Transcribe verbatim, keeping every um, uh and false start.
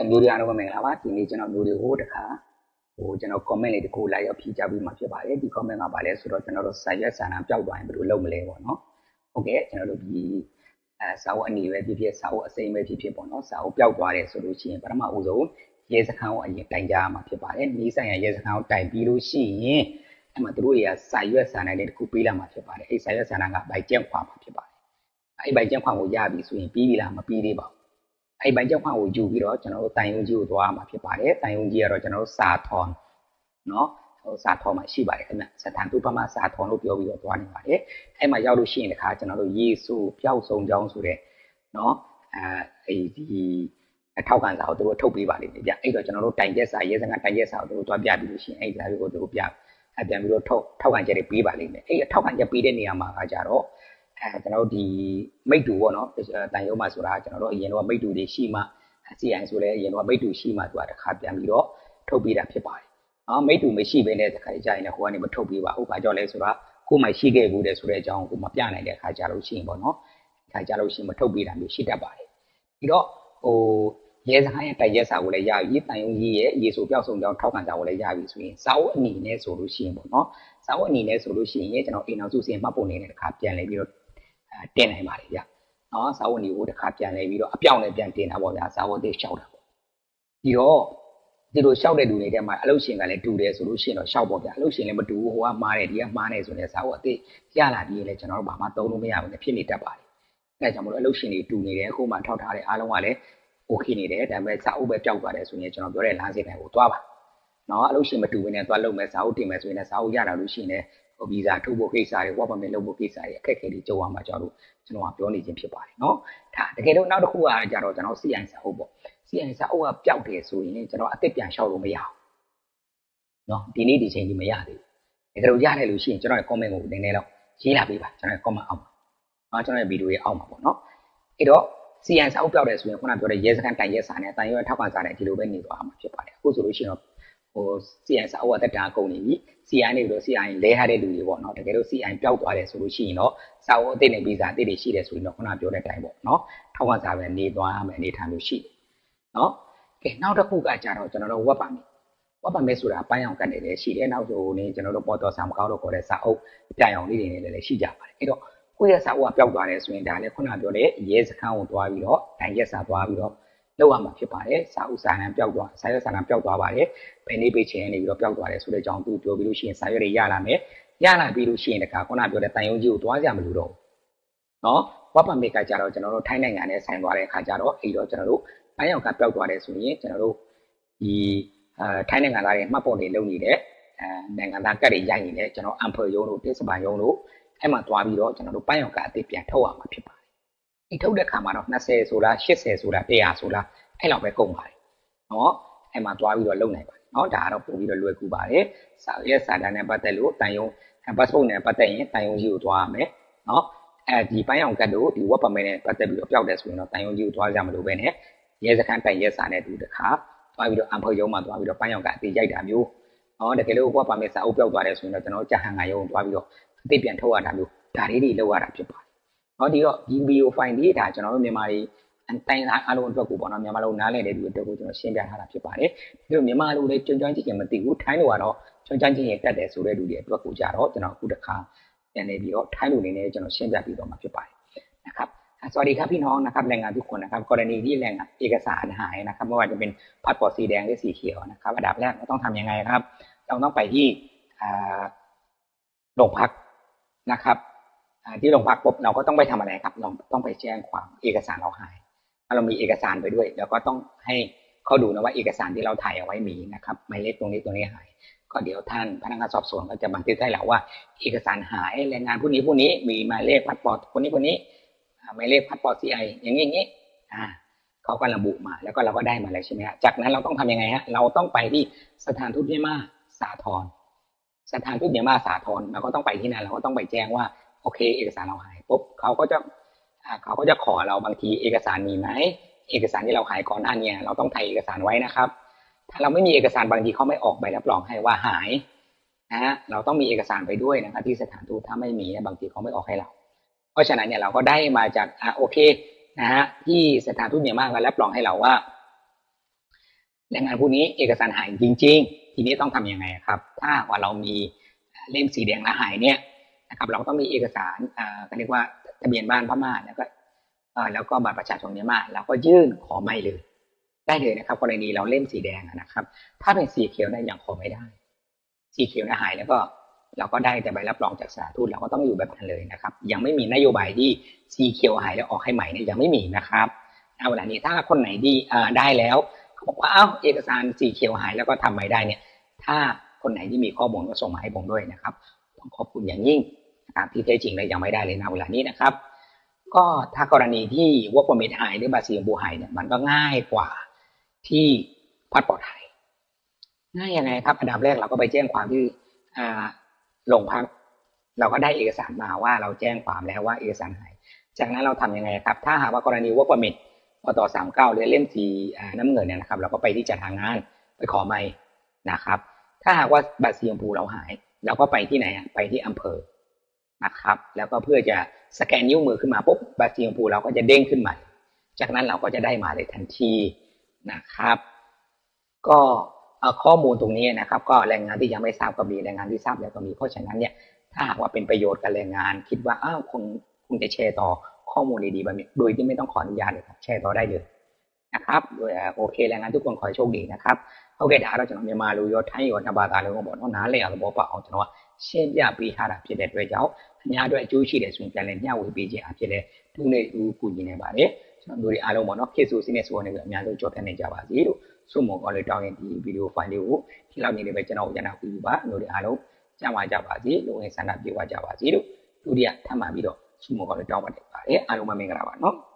မျိုးတွေအားလုံးပဲမင်္ဂလာပါဒီနေ့ကျွန်တော်မျိုးတွေကိုတခါဟိုကျွန်တော် comment လေးတစ်ခုလိုက်ရောက်ဖြေချပေးမှာဖြစ်ပါတယ်ဒီ comment ကပါလဲဆိုတော့ကျွန်တော်တို့စာရွက်စာတမ်းပျောက်သွားရင်ဘယ်လိုလုပ်မလဲပေါ့နော်ဟုတ်ကဲ့ကျွန်တော်တို့ဒီအဲစာအုပ်အနေပဲဖြစ်ဖြစ်စာအုပ်အစိမ်းပဲဖြစ်ဖြစ်ပေါ့နော်စာအုပ်ပျောက်သွားတယ်ဆိုလို့ရှိရင်ပထမဦးဆုံးရဲစခန်းကိုအရင်တိုင်ကြရမှာဖြစ်ပါတယ်ဒီဆိုင်ရရဲစခန်းကိုတိုင်ပြီးလို့ရှိရင်အဲ့မှာတို့တွေကစာရွက်စာတမ်းလေးတစ်ခုပေးလာမှာဖြစ်ပါတယ်အဲ့စာရွက်စာတမ်းကဗိုက်ကျက်ခွာမှာဖြစ်ပါတယ်အဲ့ဗိုက်ကျက်ခွာကိုရပြီဆိုရင်ပြီးပြီလားမပြီးသေးပါဘူးအဲ့ဗိုက်ကျက်ခွာကိုယူပြီးတော့ကျွန်တော်တို့တိုင်ယုံကြီးကိုသွားမှာဖြစ်ပါတယ်တိုင်ယုံကြီးကတော့ကျွန်တော်တို့စာထွန်နော်ဟိုစာထွန်မှာရှိပါတယ်ခင်ဗျစထန်တူပမာစာထွန်လို့ပြောပြီးတော့သွားနေပါတယ်အဲ့မှာရောက်လို့ရှိရင်တခါကျွန်တော်တို့ယေစုပျောက်ဆုံးကြောင်းဆိုတဲ့နော်အဲဒီအထောက်ခံစာကိုတို့ထုတ်ပေးပါလိမ့်မယ်ဗျအဲ့တော့ကျွန်တော်တို့တိုင်ရက်စာရဲစခန်းတိုင်ရက်စာကိုတို့သွားပြပြီးလို့ရှိရင်အဲ့ဒီစာတွေကိုတို့ပြအပြန်ပြီးတော့ထုတ်ထောက်ခံချက်တွေပေးပါလိမ့်မယ်အဲ့အထောက်ခံချက်ပေးတဲ့နေရာမှာကကြတော့အဲကျွန်တော်တို့ဒီမိတ်တူပေါ့နော်တိုင်ရုံးမှာဆိုတာကျွန်တော်တို့အရင်တော့မိတ်တူတွေရှိမှ စီ အိုင် ဆိုလဲအရင်တော့မိတ်တူရှိမှသူကတစ်ခါပြန်ပြီးတော့ထုတ်ပေးတာဖြစ်ပါတယ်နော်မိတ်တူမရှိဘဲနဲ့တစ်ခါကြာရင်လည်းဟိုကနေမထုတ်ပေးပါဘူး။ဘာကြောင့်လဲဆိုတော့ကိုယ်မှရှိခဲ့ဘူးတဲ့ဆိုတဲ့အကြောင်းကိုမပြနိုင်တဲ့အခါကြာလို့ရှိရင်ပေါ့နော်အခါကြာလို့ရှိရင်မထုတ်ပေးတာမျိုးရှိတတ်ပါတယ်ပြီးတော့ဟိုရဲစခန်းရဲ့တိုင်ရက်စာကိုလည်းရပြီတိုင်ယုံကြီးရဲ့ရေဆိုပြောက်ဆုံးကြောင်းထောက်ခံစာကိုလည်းရပြီဆိုရင်စာအုပ်အနေနဲ့ဆိုလို့ရှိရင်ပေါ့နော်စာအုပ်အနေနဲ့ဆိုလို့ရှိရင်ကျွန်တော်အိမ်အောင်စုစင်မှတ်ပုံနေတဲ့တစ်ခါပြန်လဲပြီးတော့တင်နိုင်ပါတယ်ဗျနော်စာအုပ်အနေကိုတစ်ခါပြန်လဲပြီးတော့အပြောင်းနဲ့ပြန်တင်တာပေါ့ဗျာစာအုပ်သေးလျှောက်တာပေါ့ဒီတော့ဒီလိုလျှောက်တဲ့လူတွေထဲမှာအလုပ်ရှင်ကလည်းတူတယ်ဆိုလို့ရှိရင်တော့လျှောက်ပေါ့ဗျာအလုပ်ရှင်လည်းမတူဘူးဟိုကမှားတယ်ဒီကမှားတယ်ဆိုတဲ့စာအုပ်အသေးရလာပြီးလည်းကျွန်တော်တို့ဘာမှသုံးလို့မရဘူးလေဖြစ်နေတတ်ပါတယ်အဲဒါကြောင့်မလို့အလုပ်ရှင်တွေတူနေတယ်အခုမှထောက်ထားတဲ့အားလုံးကလည်းโอเคနေတယ်ဒါပေမဲ့စာအုပ်ပဲပျောက်သွားတယ်ဆိုရင်ကျွန်တော်ပြောတဲ့လမ်းစဉ်တိုင်းကိုသွားပါနော်အလုပ်ရှင်မတူဘဲနဲ့သွားလုပ်မယ်စာအုပ်တင်မယ်ဆိုရင်လည်းစာအုပ်ရလာလို့ရှိရင်လည်းဟိုဗီဇာထုတ်ဖို့ကိစ္စတွေဝက်ပါမယ်လုပ်ဖို့ကိစ္စတွေအခက်အခဲတွေကြုံရမှာကျွန်တော်တို့ကျွန်တော်ကပြောနေခြင်းဖြစ်ပါတယ်နော်ဒါတကယ်လို့နောက်တစ်ခုကကြတော့ကျွန်တော် စီ အိုင် စာအုပ်ပေါ့ စီ အိုင် စာအုပ်ကပျောက်တယ်ဆိုရင်ကျွန်တော်အစ်စ်ပြန်လျှောက်လို့မရဘူးနော်ဒီနေ့ဒီချိန်ကြီးမရသေးဘူးတကယ်လို့ရတယ်လို့ရှိရင်ကျွန်တော်ရဲ့ comment ကိုနည်းနည်းတော့ရေးလာပေးပါကျွန်တော်ရဲ့ comment အောက်မှာနော်ကျွန်တော်ရဲ့ video ရဲ့အောက်မှာပေါ့နော်အဲ့တော့ စီ အိုင် စာအုပ်ပျောက်တယ်ဆိုရင်ခုနပြောတဲ့ရဲစခန်းတိုင်ရဲစာနဲ့တိုင်ရဲထောက်ခံစာနဲ့ဒီလိုပဲနေသွားမှာဖြစ်ပါတယ်အခုဆိုလို့ရှိရင်တော့ဟို စီ အိုင် စာအုပ်ကတက်တာကုန်နေပြီ စီ အိုင် နေပြီးတော့ စီ အိုင် လဲထားတဲ့လူတွေပေါ့နော်တကယ်လို့ စီ အိုင် ပျောက်သွားတယ်ဆိုလို့ရှိရင်တော့စာအုပ်အသစ်နဲ့ဗီဇာအသစ်တွေရှိတယ်ဆိုရင်တော့ခုနပြောတဲ့အတိုင်းပေါ့နော်ထောက်ခံစာပဲနေသွားရမယ်အနေထားမျိုးရှိတယ်နော်ကဲနောက်တစ်ခုကကြတော့ကျွန်တော်တို့ web permit web permit ဆိုတာအပိုင်းအောင်ကန်နေတယ်ရှိတယ်နောက်ဆိုနေကျွန်တော်တို့ပေါ်တော်စာမကောက်တော့ခေါ်တဲ့စာအုပ်ပြအောင်လေးတွေနဲ့လည်းရှိကြပါတယ်အဲ့တော့ကိုယ့်ရဲ့စာအုပ်ကပျောက်သွားတယ်ဆိုရင်ဒါလည်းခုနပြောတဲ့ရဲစခန်းကိုသွားပြီးတော့တိုင်ရက်စာသွားပြီးတော့လောက်ရမှာဖြစ်ပါတယ်စာအုပ်စာတမ်းပျောက်သွားစာရွက်စာတမ်းပျောက်သွားပါတယ်ဘယ်နေ့ပေးချင်နေပြီးတော့ပျောက်သွားတယ်ဆိုတဲ့အကြောင်းသူပြောပြီးလို့ရှိရင်စာရွက်တွေရလာမယ်ရလာပြီးလို့ရှိရင်တခါခုနပြောတဲ့တိုင်ယုံကြီးကိုသွားကြမလို့တော့နော် web permit ကကြတော့ကျွန်တော်တို့ထိုင်းနိုင်ငံနဲ့ဆိုင်သွားတဲ့အခါကျတော့အဲ့တော့ကျွန်တော်တို့ပိုင်းရောက်ကပျောက်သွားတယ်ဆိုရင်ကျွန်တော်တို့ဒီအဲထိုင်းနိုင်ငံသားတွေမှတ်ပုံတွေလုပ်နေတဲ့အဲနိုင်ငံသားကတ်တွေရိုက်နေတယ်ကျွန်တော်အမ်ဖယ်ယုံတို့တစ်စပန်ယုံတို့အဲ့မှာသွားပြီးတော့ကျွန်တော်တို့ပိုင်းရောက်ကအသစ်ပြန်ထုတ်ရမှာဖြစ်ပါတယ်ဒီထုတ်တဲ့ခါမှာတော့နှစ်ဆယ်ဆိုလားရှစ်ဆယ်ဆိုလားတစ်ရာဆိုလားအဲ့လောက်ပဲကုန်ပါတယ်နော်အဲ့မှာသွားပြီးတော့လုပ်နိုင်ပါတယ်နော်ဒါကတော့ပို့ပြီးတော့လွယ်ကူပါတယ်စာရဲစာတမ်းနဲ့ပတ်သက်လို့တိုင်ယုံ passport နဲ့ပတ်သက်ရင်တိုင်ယုံကြီးကိုသွားရမယ်နော်အဲဒီပိုင်းရောက်ကတ်တို့ဒီ web permit နဲ့ပတ်သက်ပြီးတော့ပျောက်တယ်ဆိုရင်တော့တိုင်ယုံကြီးကိုသွားကြမလို့ပဲနဲ့ရဲစခန်းတိုင်ရဲစာနဲ့တူတခါသွားပြီးတော့အမ်ဖယ်ယုံမှာသွားပြီးတော့ပိုင်းရောက်ကအသေးရိုက်တာမျိုးနော်တကယ်လို့ web permit စာအုပ်ပျောက်သွားတယ်ဆိုရင်တော့ကျွန်တော်ကြာဟန်ငါယုံသွားပြီးတော့အသေးပြန်ထုတ်ရတာမျိုးဒါလေးတွေလောက်ရတာဖြစ်ပါတယ်နော်ဒီတော့ဒီ video file လေးဒါကျွန်တော်တို့မြန်မာတွေတိုင်းသားအားလုံးအတွက်ကိုပေါ့နော်မြန်မာလိုနားလည်တဲ့လူတွေအတွက်ကိုကျွန်တော်ရှင်းပြထားတာဖြစ်ပါတယ်ဒီလိုမြန်မာလိုလည်းကြွကြွကြည့်ချင်မသိဘူးထိုင်းလိုကတော့ကြွကြွကြည့်ရင်တက်တယ်ဆိုတဲ့လူတွေအတွက်ကိုကြတော့ကျွန်တော်အခုတစ်ခါပြန်နေပြီးတော့ထိုင်းလိုနေနဲ့ကျွန်တော်ရှင်းပြပြီးတော့မှာဖြစ်ပါတယ်นะครับสวัสดีครับพี่น้องนะครับแรงงานทุกคนนะครับกรณีที่แรงงานเอกสารหายนะครับไม่ว่าจะเป็นพาสปอร์ตสีแดงหรือสีเขียวนะครับอันดับแรกเราต้องทำยังไงครับเราต้องไปที่โรงพักนะครับที่โรงพักปุ๊บเราก็ต้องไปทำอะไรครับเราต้องไปแจ้งความเอกสารเราหายถ้าเรามีเอกสารไปด้วยแล้วก็ต้องให้เขาดูนะว่าเอกสารที่เราถ่ายเอาไว้มีนะครับหมายเลขตรงนี้ตรงนี้หายก็เดี๋ยวท่านพนักงานสอบสวนก็จะบันทึกให้เราว่าเอกสารหายแรงงานผู้นี้ผู้นี้มีหมายเลขพาสปอร์ตคนนี้คนนี้หมายเลขพาสปอร์ต ซี ไอ อย่างนี้อย่างนี้อ่าเขาก็ระบุมาแล้วก็เราก็ได้มาแล้วใช่ไหมฮะจากนั้นเราต้องทำยังไงฮะเราต้องไปที่สถานทูตเมียนมาสาทรสถานทูตเมียนมาสาทรเราก็ต้องไปที่นั่นเราก็ต้องไปแจ้งว่าโอเคเอกสารเราหายปุ๊บเขาก็จะเขาก็จะขอเราบางทีเอกสารมีไหมเอกสารที่เราหายก่อนหน้านี้เราต้องถ่ายเอกสารไว้นะครับถ้าเราไม่มีเอกสารบางทีเขาไม่ออกใบรับรองให้ว่าหายนะเราต้องมีเอกสารไปด้วยนะครับที่สถานทูตถ้าไม่มีบางทีเขาไม่ออกให้เราเพราะฉะนั้นเนี่ยเราก็ได้มาจากอ่ะโอเคนะฮะที่สถานทูตเมียนมาก็รับรองให้เราว่าแรงงานผู้นี้เอกสารหายจริงๆทีนี้ต้องทำยังไงครับถ้าว่าเรามีเล่มสีแดงและหายเนี่ยนะครับเราต้องมีเอกสารอ่าเรียกว่าทะเบียนบ้านพม่าแล้วก็แล้วก็บัตรประชาชนเมียนมาเราก็ยื่นขอไม่เลยได้เลยนะครับกรณีเราเล่มสีแดงนะครับถ้าเป็นสีเขียวเนี่ยยังขอไม่ได้สีเขียวหายแล้วก็เราก็ได้แต่ใบรับรองจากสถานทูตเราก็ต้องอยู่แบบนั้นเลยนะครับยังไม่มีนโยบายที่สีเขียวหายแล้วออกให้ใหม่เนี่ยยังไม่มีนะครับเอาเวลานี้ถ้าคนไหนดีได้แล้วเขาบอกว่าเอ้าเอกสารสีเขียวหายแล้วก็ทำใหม่ได้เนี่ยถ้าคนไหนที่มีข้อมูลก็ส่งมาให้ผมด้วยนะครับต้องขอบคุณอย่างยิ่งนะครับที่แท้จริงเลยยังไม่ได้เลยนะเวลานี้นะครับก็ถ้ากรณีที่วอร์กพอมิทหายหรือบัตรสีชมพูหายเนี่ยมันก็ง่ายกว่าที่พาสปอร์ตไทยง่ายยังไงครับอันดับแรกเราก็ไปแจ้งความที่โรงพักเราก็ได้เอกสารมาว่าเราแจ้งความแล้วว่าเอกสารหายจากนั้นเราทำยังไงครับถ้าหากว่ากรณี work permit ปตสามสิบเก้าหรือเล่มสีน้ำเงินเนี่ยนะครับเราก็ไปที่จัดหางานไปขอใหม่นะครับถ้าหากว่าบัตรสีชมพูเราหายเราก็ไปที่ไหนไปที่อำเภอนะครับแล้วก็เพื่อจะสแกนนิ้วมือขึ้นมาปุ๊บบัตรสีชมพูเราก็จะเด้งขึ้นมาจากนั้นเราก็จะได้มาเลยทันทีนะครับก็ข้อมูลตรงนี้นะครับก็แรงงานที่ยังไม่ทราบก็มีแรงงานที่ทราบแล้วก็มีเพราะฉะนั้นเนี่ยถ้าหากว่าเป็นประโยชน์กับแรงงานคิดว่าอ้าวคงคงจะแชร์ต่อข้อมูลดีๆแบบนี้โดยที่ไม่ต้องขออนุญาตเลยครับแชร์ต่อได้เลยนะครับโอเคแรงงานทุกคนขอให้โชคดีนะครับဟုတ်ကဲ့ဒါတော့ကျွန်တော်မြန်မာလူရောထိုင်းရောနှစ်ဘာသာလုံးပေါ့နော်နားလည်အောင်သဘောပေါက်အောင်ကျွန်တော်ကရှင်းပြပေးထားတာဖြစ်တဲ့အတွက်ကြောင့်အများအတွက်အကျိုးရှိတယ်ဆိုရင်ပြန်လည်မျှဝေပေးခြင်းအဖြစ်လဲသူနဲ့သူကူညီနေပါတယ်ကျွန်တော်တို့အားလုံးပေါ့နော်ခေတ်ဆိုစင်းနဲ့ဆိုနေပြီးအများဆုံးကြော်ဖြတ်နေကြပါစေလို့ဆုမွန်ကောလေးတောင်းရင်ဒီဗီဒီယိုဖိုင်လေးကိုဒီလောက်နေနေပဲကျွန်တော်ရန်နာကူပါတို့တွေအားလုံးကြမ်းပါကြပါစေလူငယ်ဆန္ဒပြေဝကြပါစေလို့ဒုတိယထပ်မှပြီးတော့ဆုမွန်ကောလေးတောင်းပါတယ်အားလုံးမင်္ဂလာပါနော်